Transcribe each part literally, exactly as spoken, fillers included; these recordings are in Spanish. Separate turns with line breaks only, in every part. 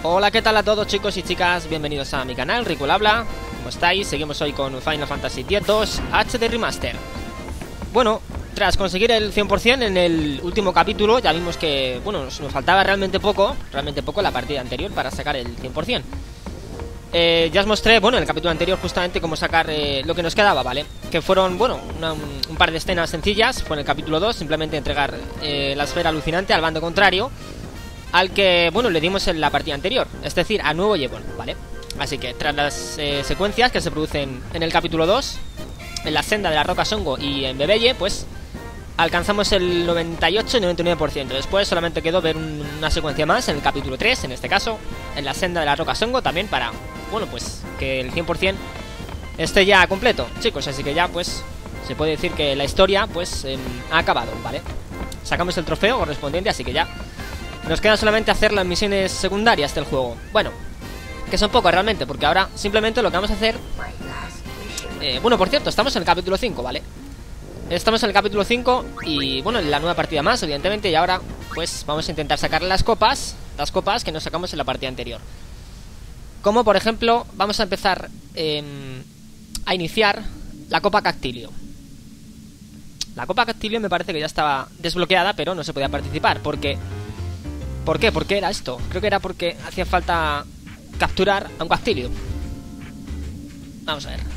Hola, ¿qué tal a todos, chicos y chicas? Bienvenidos a mi canal, Rico habla. ¿Cómo estáis? Seguimos hoy con Final Fantasy X dos H D Remaster. Bueno, tras conseguir el cien por cien en el último capítulo, ya vimos que, bueno, nos, nos faltaba realmente poco, realmente poco la partida anterior para sacar el cien por cien. Eh, ya os mostré, bueno, en el capítulo anterior justamente cómo sacar eh, lo que nos quedaba, ¿vale? Que fueron, bueno, una, un, un par de escenas sencillas. Fue en el capítulo dos, simplemente entregar eh, la esfera alucinante al bando contrario, al que, bueno, le dimos en la partida anterior, es decir, a Nuevo Yevon, ¿vale? Así que tras las eh, secuencias que se producen en el capítulo dos, en la senda de la roca Songo y en Bebelle, pues alcanzamos el noventa y ocho y noventa y nueve por ciento. Después solamente quedó ver un, una secuencia más en el capítulo tres, en este caso, en la senda de la roca Songo, también para, bueno, pues que el cien por cien esté ya completo, chicos. Así que ya, pues, se puede decir que la historia, pues, eh, ha acabado, ¿vale? Sacamos el trofeo correspondiente, así que ya nos queda solamente hacer las misiones secundarias del juego. Bueno, que son pocas realmente, porque ahora simplemente lo que vamos a hacer... Eh, bueno, por cierto, estamos en el capítulo cinco, ¿vale? Estamos en el capítulo cinco y, bueno, en la nueva partida más, evidentemente. Y ahora, pues, vamos a intentar sacar las copas, las copas que nos sacamos en la partida anterior. Como, por ejemplo, vamos a empezar eh, a iniciar la Copa Cactilio. La Copa Cactilio me parece que ya estaba desbloqueada, pero no se podía participar, porque... ¿Por qué? ¿Por qué era esto? Creo que era porque hacía falta capturar a un Cactilio. Vamos a ver.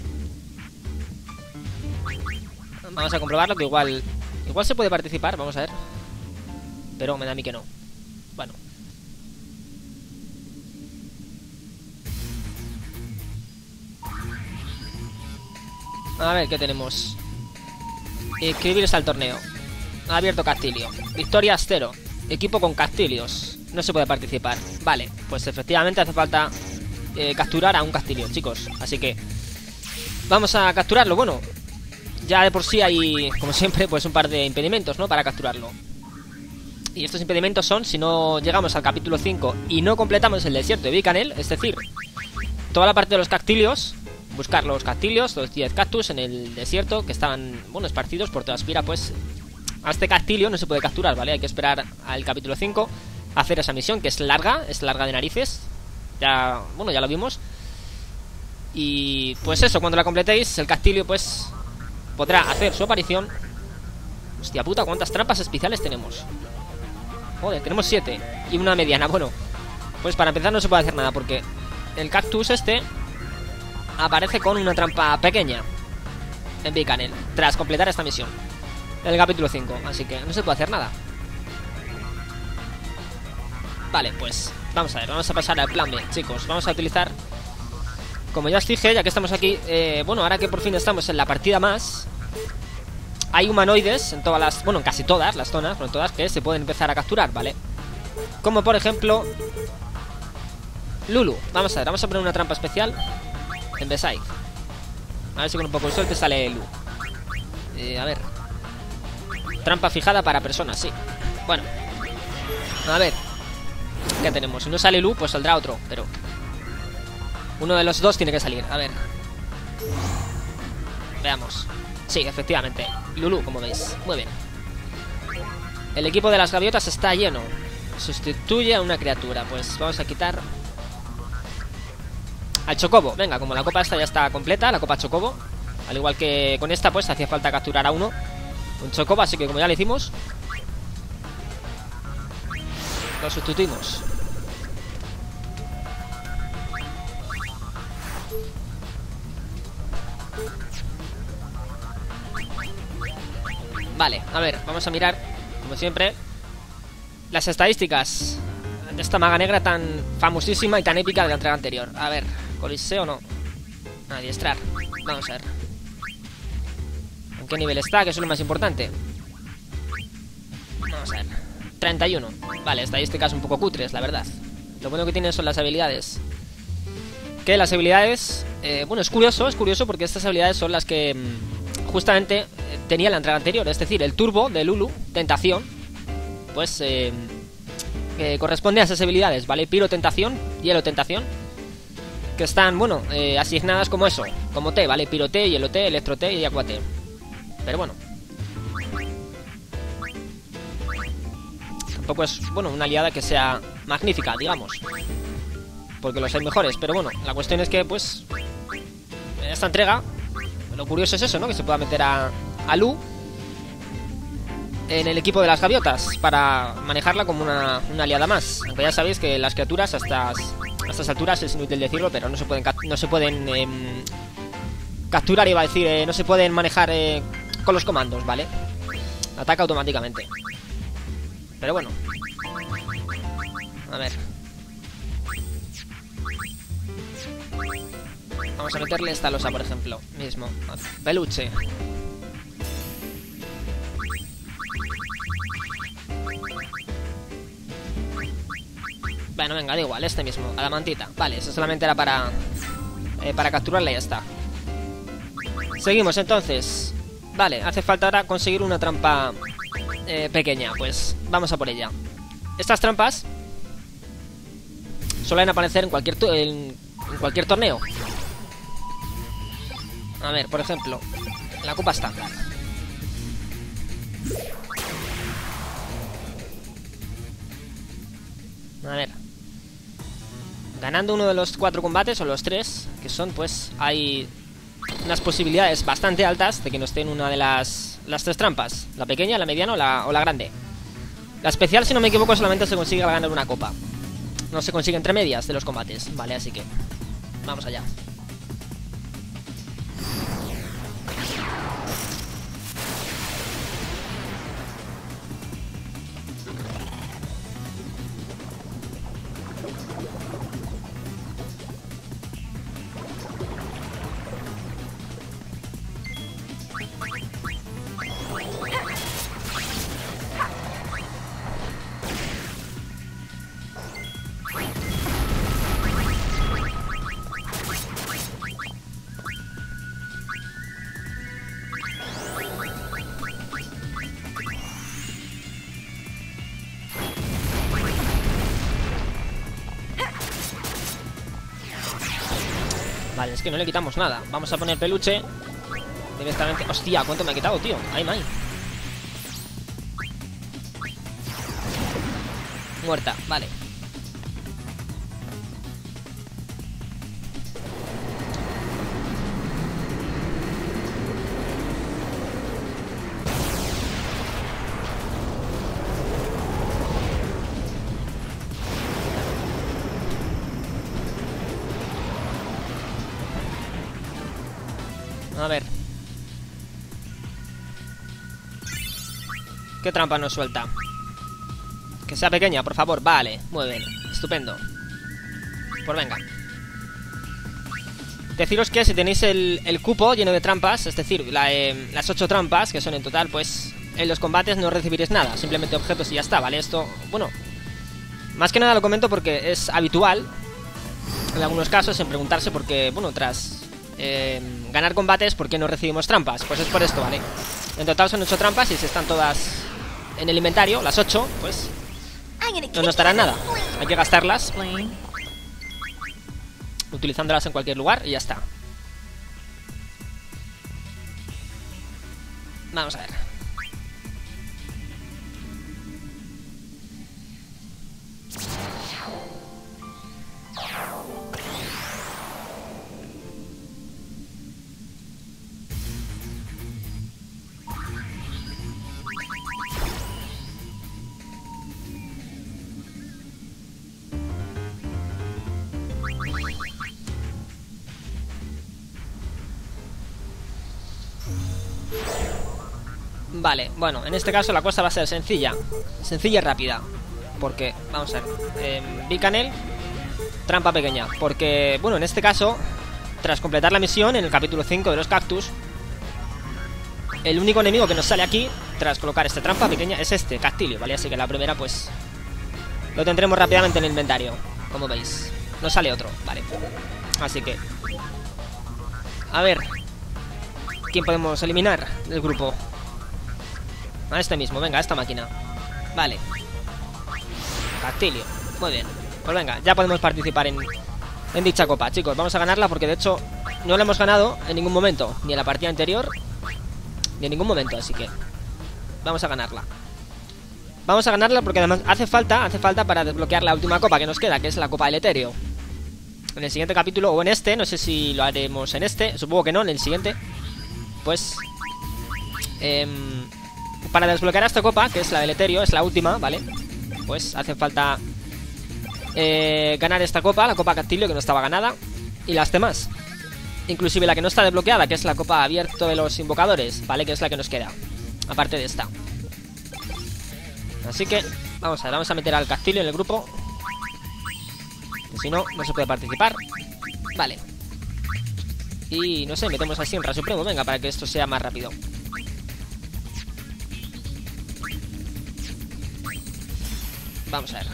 Vamos a comprobarlo, que igual... Igual se puede participar, vamos a ver. Pero me da a mí que no. Bueno. A ver, ¿qué tenemos? Inscribirse al torneo. Abierto Cactilio. Victorias cero. Equipo con Cactilios. No se puede participar. Vale, pues efectivamente hace falta eh, capturar a un Cactilio, chicos. Así que vamos a capturarlo. Bueno, ya de por sí hay, como siempre, pues un par de impedimentos, ¿no? Para capturarlo. Y estos impedimentos son, si no llegamos al capítulo cinco y no completamos el desierto de Bicanel, es decir, toda la parte de los Cactilios, buscar los Cactilios, los diez cactus en el desierto, que estaban, bueno, esparcidos por toda Spira, pues... A este Cactilio no se puede capturar, ¿vale? Hay que esperar al capítulo cinco a hacer esa misión, que es larga, es larga de narices. Ya, bueno, ya lo vimos. Y pues eso, cuando la completéis, el Cactilio, pues, podrá hacer su aparición. Hostia puta, cuántas trampas especiales tenemos. Joder, tenemos siete y una mediana. Bueno, pues para empezar no se puede hacer nada, porque el cactus este aparece con una trampa pequeña en Bicanel, tras completar esta misión en el capítulo cinco, así que no se puede hacer nada. Vale, pues vamos a ver, vamos a pasar al plan B, chicos. Vamos a utilizar, como ya os dije, ya que estamos aquí, eh, bueno, ahora que por fin estamos en la partida más, hay humanoides en todas las, bueno, en casi todas las zonas, no en todas, que se pueden empezar a capturar, ¿vale? Como por ejemplo Lulu. Vamos a ver, vamos a poner una trampa especial en Beside. A ver si con un poco de suerte sale Lulu. eh, A ver. Trampa fijada para personas, sí. Bueno, a ver, ¿qué tenemos? Si no sale Lu, pues saldrá otro, pero uno de los dos tiene que salir. A ver, veamos. Sí, efectivamente, Lulu, como veis. Muy bien. El equipo de las gaviotas está lleno. Sustituye a una criatura. Pues vamos a quitar al Chocobo. Venga, como la copa esta ya está completa, la copa Chocobo, al igual que con esta, pues hacía falta capturar a uno, un Chocobo, así que como ya lo hicimos, lo sustituimos. Vale, a ver, vamos a mirar, como siempre, las estadísticas de esta maga negra tan famosísima y tan épica de la entrega anterior. A ver, Coliseo no. Adiestrar. Vamos a ver en qué nivel está, que eso es lo más importante. Vamos a ver. treinta y uno. Vale, estadísticas un poco cutres, la verdad. Lo bueno que tienen son las habilidades. Que las habilidades... Eh, bueno, es curioso, es curioso porque estas habilidades son las que mmm, justamente eh, tenía la entrega anterior. Es decir, el turbo de Lulu, Tentación, pues eh, eh, corresponde a esas habilidades, ¿vale? Piro Tentación, Hielo Tentación, que están, bueno, eh, asignadas como eso, como T, ¿vale? Piro T, Hielo T, Electro T y Aqua T. Pero bueno, tampoco es, bueno, una aliada que sea magnífica, digamos. porque los hay mejores. Pero bueno, la cuestión es que, pues, en esta entrega, lo curioso es eso, ¿no? Que se pueda meter a, a Lu en el equipo de las gaviotas para manejarla como una, una aliada más. Aunque ya sabéis que las criaturas a estas, a estas alturas es inútil decirlo, pero no se pueden, no se pueden eh, capturar, iba a decir, eh, no se pueden manejar eh, con los comandos, ¿vale? Ataca automáticamente. Pero bueno, a ver, vamos a meterle esta losa, por ejemplo. Mismo, peluche. Bueno, venga, da igual, este mismo, adamantita. Vale, eso solamente era para eh, para capturarla y ya está. Seguimos entonces. Vale, hace falta ahora conseguir una trampa eh, pequeña. Pues vamos a por ella. Estas trampas suelen aparecer en cualquier, en, en cualquier torneo. A ver, por ejemplo, la copa está. A ver, ganando uno de los cuatro combates, o los tres, que son, pues, hay unas posibilidades bastante altas de que no esté en una de las, las tres trampas. La pequeña, la mediana o la, o la grande. La especial, si no me equivoco, solamente se consigue al ganar una copa. No se consigue entre medias de los combates. Vale, así que vamos allá. Vale, es que no le quitamos nada. Vamos a poner peluche directamente. Hostia, ¿cuánto me ha quitado, tío? Ay, my. Muerta, vale. A ver. ¿Qué trampa nos suelta? Que sea pequeña, por favor. Vale, muy bien, estupendo. Pues venga. Deciros que si tenéis el, el cupo lleno de trampas, es decir, la, eh, las ocho trampas, que son en total, pues en los combates no recibiréis nada, simplemente objetos y ya está, ¿vale? Esto, bueno, más que nada lo comento porque es habitual en algunos casos en preguntarse por qué, bueno, tras Eh, ganar combates, ¿por qué no recibimos trampas? Pues es por esto, ¿vale? En total son ocho trampas y si están todas en el inventario, las ocho, pues no nos darán nada. Hay que gastarlas utilizándolas en cualquier lugar y ya está. Vamos a ver. Vale, bueno, en este caso la cosa va a ser sencilla. Sencilla y rápida. Porque, vamos a ver, eh, Bicanel, trampa pequeña. Porque, bueno, en este caso, tras completar la misión en el capítulo cinco de los cactus, el único enemigo que nos sale aquí, tras colocar esta trampa pequeña, es este, Cactilio, ¿vale? Así que la primera, pues, lo tendremos rápidamente en el inventario, como veis. No sale otro, vale. Así que, a ver, ¿quién podemos eliminar del grupo? A este mismo, venga, a esta máquina. Vale. Cactilio, muy bien. Pues venga, ya podemos participar en, en dicha copa, chicos. Vamos a ganarla porque de hecho no la hemos ganado en ningún momento. Ni en la partida anterior, ni en ningún momento, así que vamos a ganarla. Vamos a ganarla porque además hace falta, hace falta para desbloquear la última copa que nos queda, que es la copa del etéreo. en el siguiente capítulo, o en este, no sé si lo haremos en este, supongo que no, en el siguiente, pues eh, para desbloquear esta copa, que es la del Eterio, es la última, ¿vale? Pues hace falta eh, ganar esta copa, la copa Castilio, que no estaba ganada, y las demás, inclusive la que no está desbloqueada, que es la copa abierto de los invocadores, ¿vale? Que es la que nos queda, aparte de esta. Así que vamos a ver, vamos a meter al Castillo en el grupo, que si no, no se puede participar. Vale. Y no sé, metemos a Shinra Supremo, venga, para que esto sea más rápido. Vamos a ver.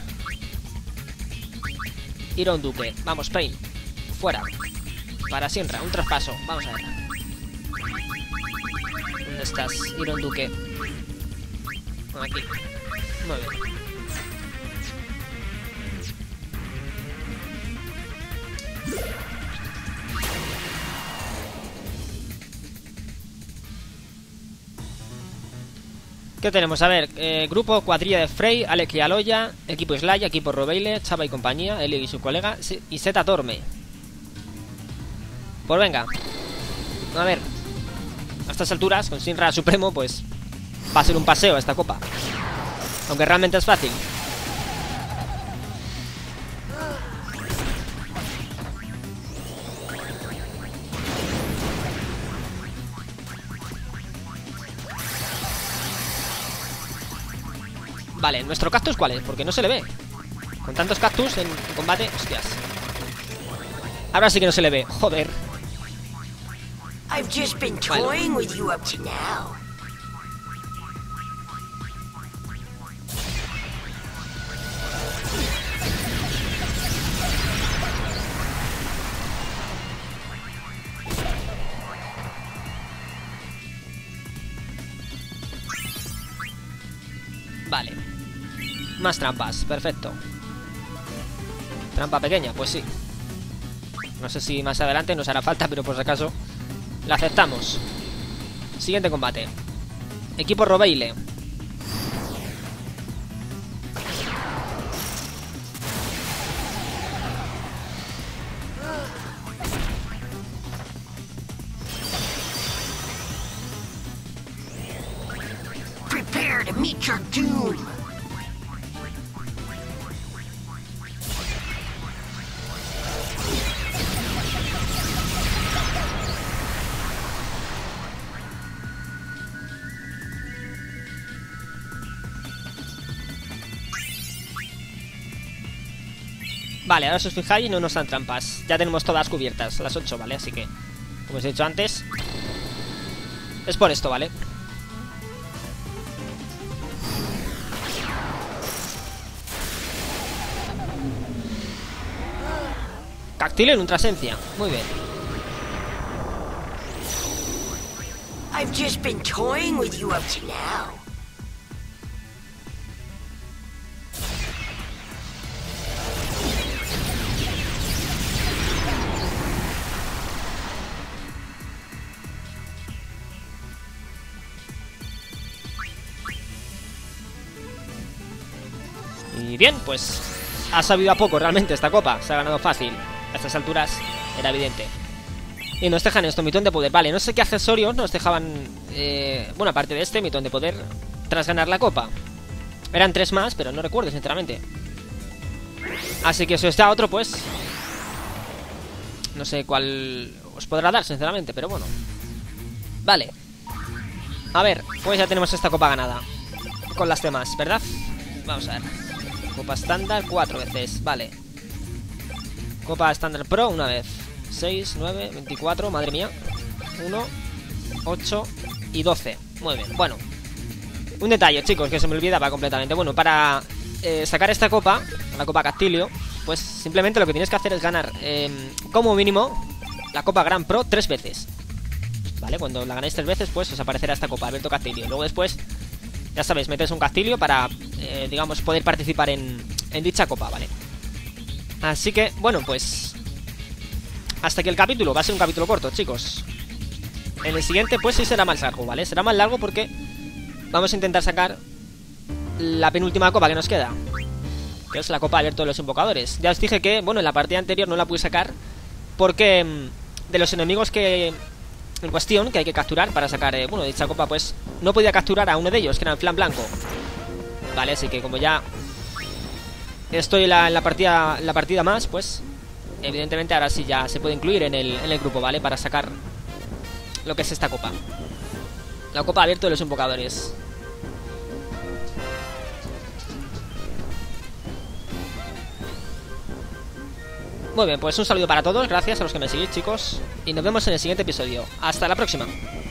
Iron Duque, vamos, Pain. Fuera. Para Shinra, un traspaso, vamos a ver. ¿Dónde estás, Iron Duque? Aquí. Muy bien. ¿Qué tenemos? A ver, eh, grupo, cuadrilla de Frey, Alex y Aloya, equipo Slaya, equipo Robeile, Chava y compañía, Eli y su colega, y Zeta Torme. Pues venga. A ver, a estas alturas, con Shinra Supremo, pues va a ser un paseo esta copa. Aunque realmente es fácil. Vale, ¿nuestro cactus cuál es? Porque no se le ve. Con tantos cactus en combate, hostias. Ahora sí que no se le ve, joder.
I've just been toying with you up to now.
Vale. Más trampas, perfecto. Trampa pequeña, pues sí. No sé si más adelante nos hará falta, pero por si acaso la aceptamos. Siguiente combate. Equipo Robeile.
Prepare to meet your doom.
Vale, ahora si os fijáis no nos dan trampas. Ya tenemos todas cubiertas, las ocho, ¿vale? Así que, como os he dicho antes, es por esto, ¿vale? Cactilio en Ultrasencia, muy bien.
I've just been toying with you up to now.
Y bien, pues ha sabido a poco realmente esta copa. Se ha ganado fácil. A estas alturas era evidente. Y nos dejan esto, mitón de poder. Vale, no sé qué accesorios nos dejaban eh, bueno, aparte de este, mitón de poder tras ganar la copa. Eran tres más, pero no recuerdo sinceramente. Así que si os da otro, pues no sé cuál os podrá dar sinceramente, pero bueno. Vale. A ver, pues ya tenemos esta copa ganada con las demás, ¿verdad? Vamos a ver. Copa estándar cuatro veces, vale. Copa estándar pro una vez. seis, nueve, veinticuatro, madre mía. uno, ocho y doce. Muy bien, bueno. Un detalle, chicos, que se me olvidaba completamente. Bueno, para eh, sacar esta copa, la copa Castilio, pues simplemente lo que tienes que hacer es ganar eh, como mínimo la copa Gran Pro tres veces. Vale, cuando la ganéis tres veces, pues os aparecerá esta copa, Alberto Castilio. Luego después, ya sabéis, metes un Castilio para, eh, digamos, poder participar en, en dicha copa, ¿vale? Así que, bueno, pues hasta aquí el capítulo. Va a ser un capítulo corto, chicos. En el siguiente, pues sí será más largo, ¿vale? Será más largo porque vamos a intentar sacar la penúltima copa que nos queda, que es la Copa Abierto de los Invocadores. Ya os dije que, bueno, en la partida anterior no la pude sacar porque mmm, de los enemigos que en cuestión, que hay que capturar para sacar, eh, bueno, dicha copa, pues no podía capturar a uno de ellos, que era el Flan Blanco. Vale, así que como ya estoy en la, en la partida la partida más, pues evidentemente ahora sí ya se puede incluir en el, en el grupo, ¿vale? Para sacar lo que es esta copa, la Copa Abierto de los Invocadores. Muy bien, pues un saludo para todos, gracias a los que me seguís, chicos, y nos vemos en el siguiente episodio. Hasta la próxima.